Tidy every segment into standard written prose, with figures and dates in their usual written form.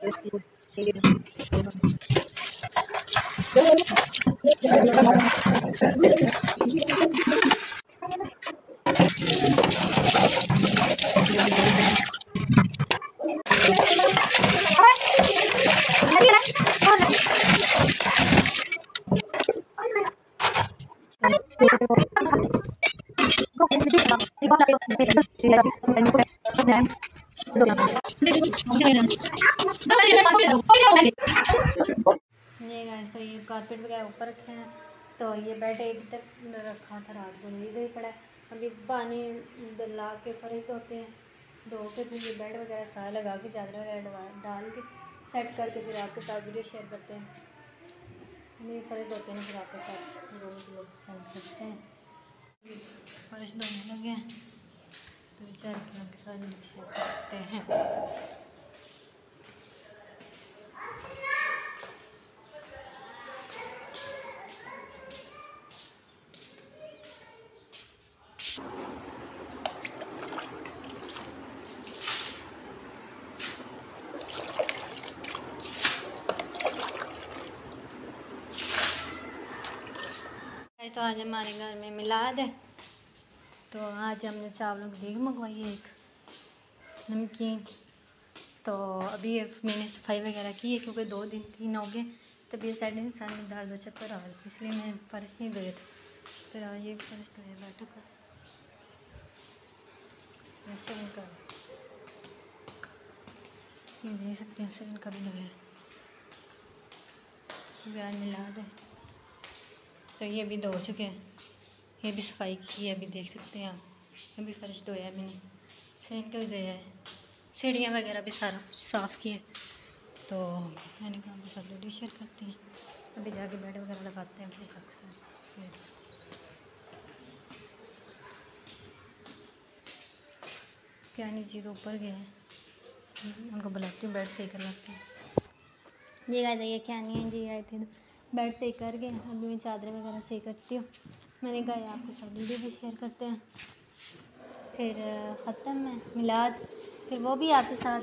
ये गाइस, तो ये कारपेट वगैरह ऊपर रखे हैं। तो ये बेड एक इधर रखा था रात को, इधर ही पड़ा है। अभी पानी ला के फर्श धोते हैं, धो के फिर ये बेड वगैरह सारा लगा के चादर वगैरह डाल के सेट करके फिर आपके साथ वीडियो शेयर करते हैं। ये फर्श धोते हैं फिर आपके साथ लोग सेंड करते हैं। फर्श धोने लगे हैं तो विचार के आपके साथ वीडियो शेयर करते हैं। तो आज हमारे घर में मिलाद है, तो आज हमने चावलों की देग मंगवाई है, एक नमकीन। तो अभी मैंने सफाई वगैरह की है क्योंकि 2 दिन 3 हो गए तबीयत साइड में सर में दर्द चक्कर आ रही थी, इसलिए मैंने फ़र्श नहीं धोया था। फिर आज ये फ़र्श धोया बैठक कर सेवन कर ये देख सकते हैं, सेवन का भी धोया आज मिलाद है। तो ये भी धो चुके हैं, ये भी सफाई की है, अभी देख सकते हैं आप। अभी फर्श धोया है मैंने, सेन का भी धोया है, सीढ़ियाँ वगैरह भी सारा कुछ साफ़ किया। तो मैंने कहा आपके साथ वीडियो शेयर करते हैं। अभी जाके बेड वगैरह लगाते हैं अपने सबके साथ। क्या नहीं जी, तो ऊपर गए हैं, उनको बुलाती हूँ, बेड सही कर लगते हैं। ये गाइस, ये क्या नहीं है जी, आए थे बेड सही कर गए, अभी मैं चादरें वगैरह सही करती हूँ। मैंने कहा आपके साथ वीडियो भी शेयर करते हैं। फिर ख़त्म है मिलाद, फिर वो भी आपके साथ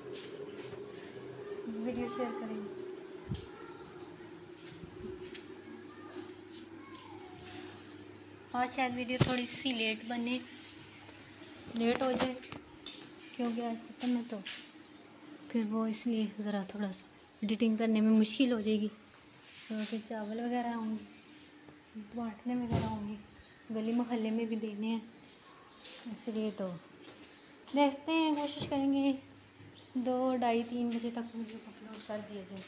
वीडियो शेयर करेंगे। आज शायद वीडियो थोड़ी सी लेट बने, लेट हो जाए क्योंकि आज ख़त्म है, तो फिर वो इसलिए ज़रा थोड़ा सा एडिटिंग करने में मुश्किल हो जाएगी। तो फिर चावल वगैरह होंगे, बांटने वगैरह होंगे, गली मोहल्ले में भी देने हैं, इसलिए तो देखते हैं, कोशिश करेंगे 2, ढाई, 3 बजे तक वीडियो अपलोड कर दिया जाए।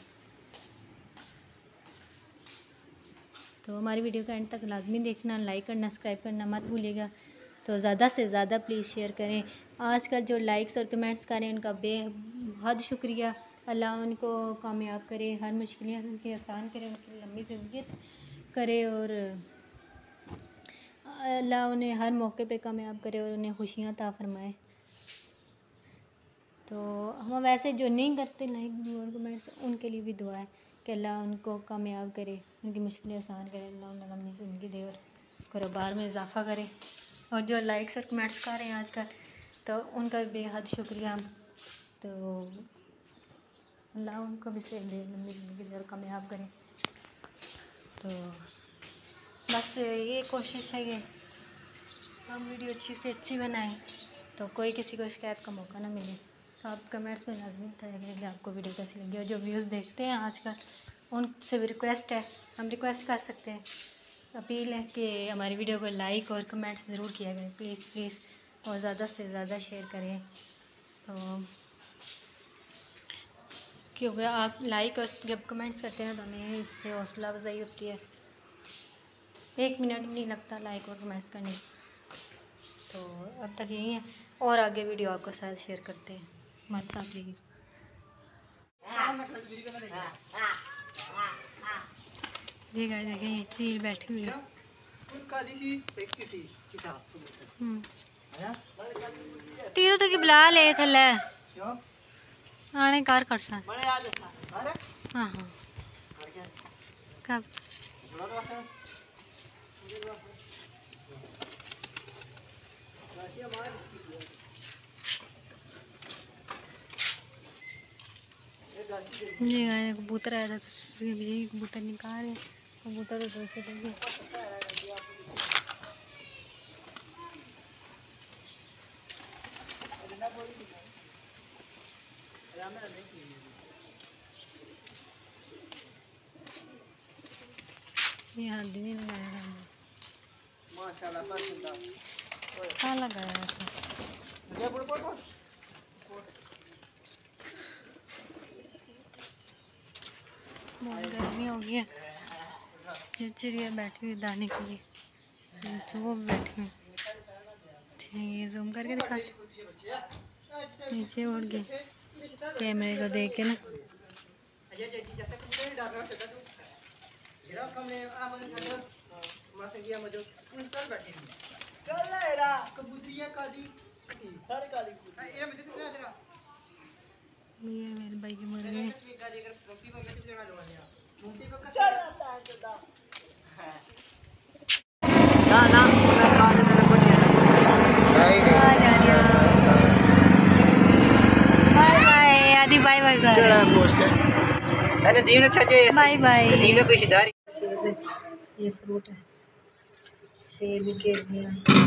तो हमारी वीडियो का एंड तक लाजमी देखना, लाइक करना, सब्सक्राइब करना मत भूलिएगा। तो ज़्यादा से ज़्यादा प्लीज़ शेयर करें। आजकल जो लाइक्स और कमेंट्स करें उनका बेहद शुक्रिया। अल्लाह उनको कामयाब करे, हर मुश्किलें उनकी आसान करे, उनकी लंबी ज़िंदगी करे और अल्लाह उन्हें हर मौके पे कामयाब करे और उन्हें खुशियाँ अता फरमाए। तो हम वैसे जो नहीं करते लाइक और कमेंट्स, उनके लिए भी दुआ है कि अल्लाह उनको कामयाब करे, उनकी मुश्किलें आसान करे, अल्लाह उन्हें लंबी ज़िंदगी दे और कारोबार में इजाफ़ा करे। और जो लाइक्स और कमेंट्स कर रहे हैं आजकल, तो उनका भी बेहद शुक्रिया। तो अल्लाह उनको भी सही दे, लंबी ज़िंदगी दे और कामयाब करे। तो बस ये कोशिश है कि हम वीडियो अच्छी से अच्छी बनाएं, तो कोई किसी को शिकायत का मौका ना मिले। तो आप कमेंट्स में लाजमी बताइएगा कि आपको वीडियो कैसी लगी। और जो व्यूज़ देखते हैं आजकल, उनसे भी रिक्वेस्ट है, हम रिक्वेस्ट कर सकते हैं, अपील है कि हमारी वीडियो को लाइक और कमेंट्स ज़रूर किया करें, प्लीज़ प्लीज़, और ज़्यादा से ज़्यादा शेयर करें। तो क्योंकि आप लाइक और जब कमेंट्स करते हैं तो हमें इससे हौसला अफजाई होती है। 1 मिनट भी नहीं लगता लाइक और कमेंट्स करने। तो अब तक यही है, और आगे वीडियो आपके साथ शेयर करते हैं, हमारे साथ रहिए। जी गाइस, देखें ये चील बैठी हुई है। तीरों तो की बुला ले थले आने कार कर सा। हाँ हाँ कब ये आया कबूतर आया था तो यही कबूतर निकाल रहे कबूतर उधर से देंगे। ये हाथ नहीं लगाया था माशाल्लाह कहाँ लगाया था बहुत गर्मी हो गई है। ये चिड़िया बैठी हुई दाने के लिए तो वो बैठी हुई ये जूम करके दिखाते नीचे उड़ गए कैमरे को देख के ना। ये मेरे भाई की मुर्गी है। Bye bye Aadi bye bye bye bye. ये फ्रूट है सेब के लिए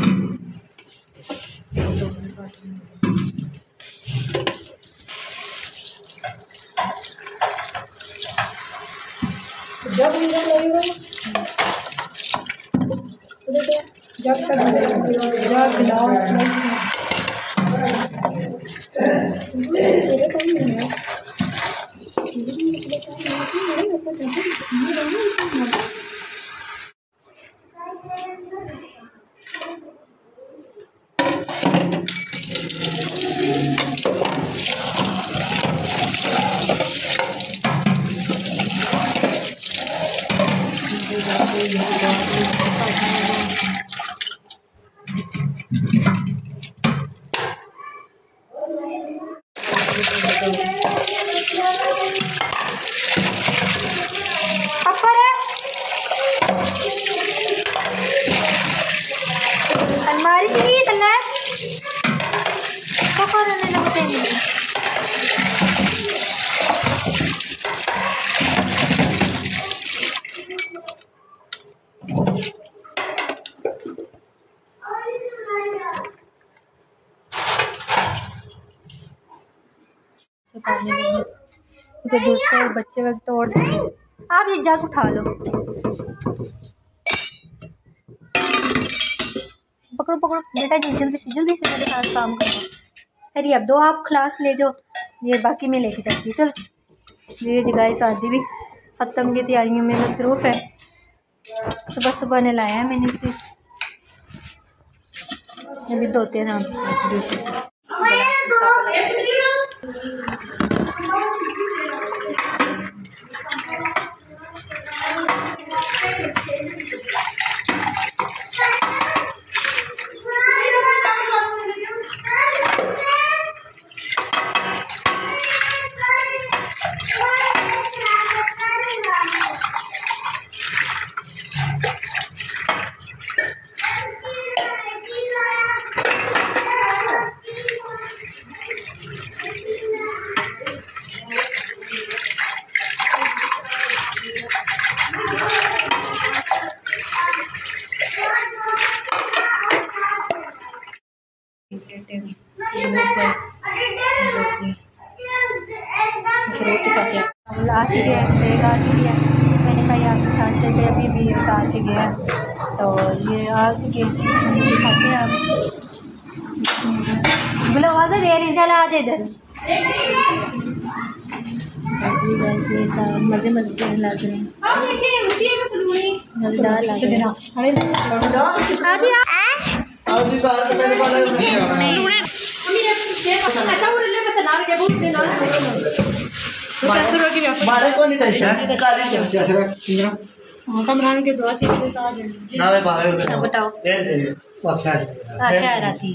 अलमारी से नहीं इतना क्या करने लगते हैं। तो दूसरे बच्चे वक्त तोड़ देंगे। आप ये जग उठा लो पकड़ो पकड़ो बेटा जी जल्दी से मेरे साथ काम करो। अरे अब दो आप क्लास ले जाओ ये बाकी मैं लेके जाती हूँ। चलो ये जगह शादी भी ख़त्म की तैयारियों में मसरूफ़ है। सुबह सुबह ने लाया है मैंने इसे अभी धोते हैं आप आ चुके हैं बैग आ चुकी है। मैंने कहा ये आपके साथ से अभी भी उतार के गया तो ये आ चुके दिखाते हैं आप बोलो आवाज़ दे रही चल आ जाए इधर मज़े मज़े लग रहे हैं मज़ेदार लग रहे कमरान के दुआ थी बताओ क्या थी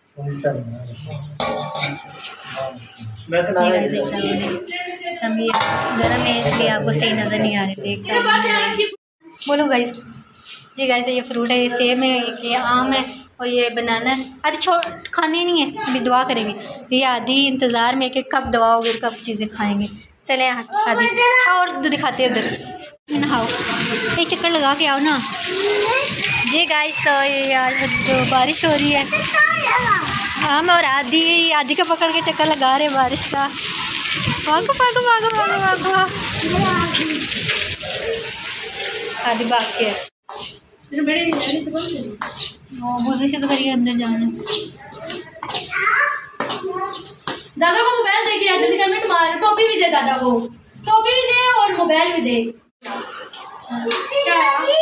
हम ये गर्म है इसलिए आपको सही नज़र नहीं आ रहे थे। बोलो गाइस जी गाइस ये फ्रूट है ये सेब है ये आम है और ये बनाना है। आधी खाने नहीं है अभी दुआ करेंगे ये आधी इंतज़ार में कि कब दवा होगी कब चीज़ें खाएंगे चले आदि और दिखाते हैं उधर नहाओ, एक चक्कर लगा के आओ ना। ये गाइस तो यार जो बारिश हो रही है, हम और आदि का पकड़ के चक्कर लगा रहे बारिश का। भागो भागो भागो भागो भागो, आदि भाग के तो करिए अंदर जाना। दादा को मोबाइल दे के आ, जल्दी कमेंट मार, टोपी भी दे दादा को, टोपी भी दे और मोबाइल भी दे। क्या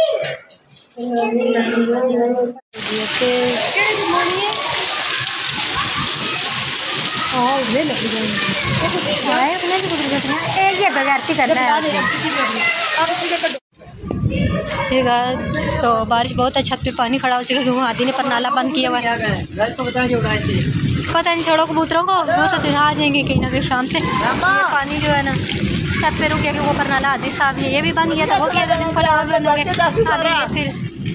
ये बगारती करना है। तो बारिश बहुत है, छत पे पानी खड़ा हो चुका है क्योंकि आदि ने पर नाला बंद किया हुआ है। पता नहीं, छोड़ो कबूतरों को, वो तो दिन आ जाएंगे कहीं ना कहीं शाम से। ये पानी जो है ना छत पे रुक गया क्योंकि पर नाला आदि साहब ने ये भी बंद किया था, वो किया था, दिन को और बंद हो गए। फिर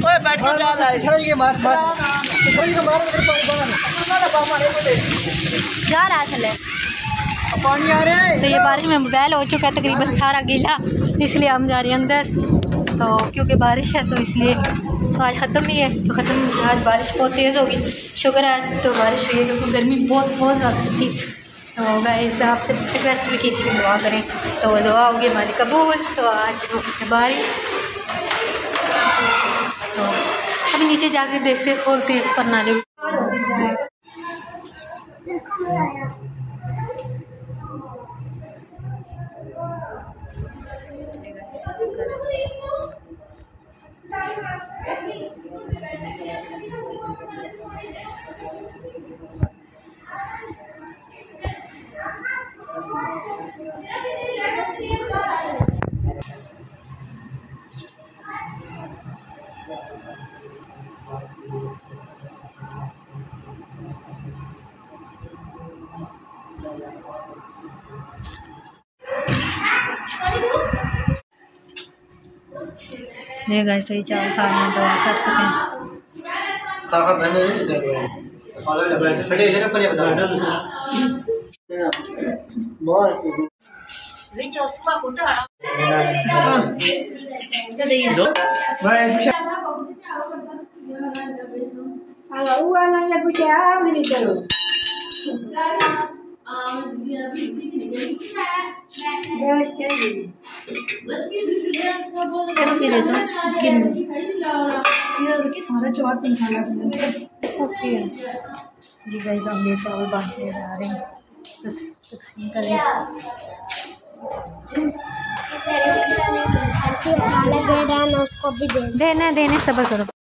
जा रहा चले पानी आ रहा है। तो ये बारिश में मोबाइल हो चुका है तकरीबन सारा गीला, इसलिए हम जा रहे हैं अंदर। तो क्योंकि बारिश है तो इसलिए तो आज ख़त्म ही है, तो ख़त्म आज बारिश बहुत तेज़ होगी। शुक्र है आज तो बारिश हुई है क्योंकि गर्मी बहुत ज़्यादा थी। तो गाइस आपसे रिक्वेस्ट भी की थी कि दुआ करें, तो दुआ होगी हमारी कबूल। तो आज बारिश, तो अभी नीचे जाके देखते खोलते पर नाले। ये गाइस सही चावल खा रहे हैं, दवा कर चुके हैं। जी गाइस हम ये चावल बांटने जा रहे हैं, बस तकसीम करें। देने सब्र करो।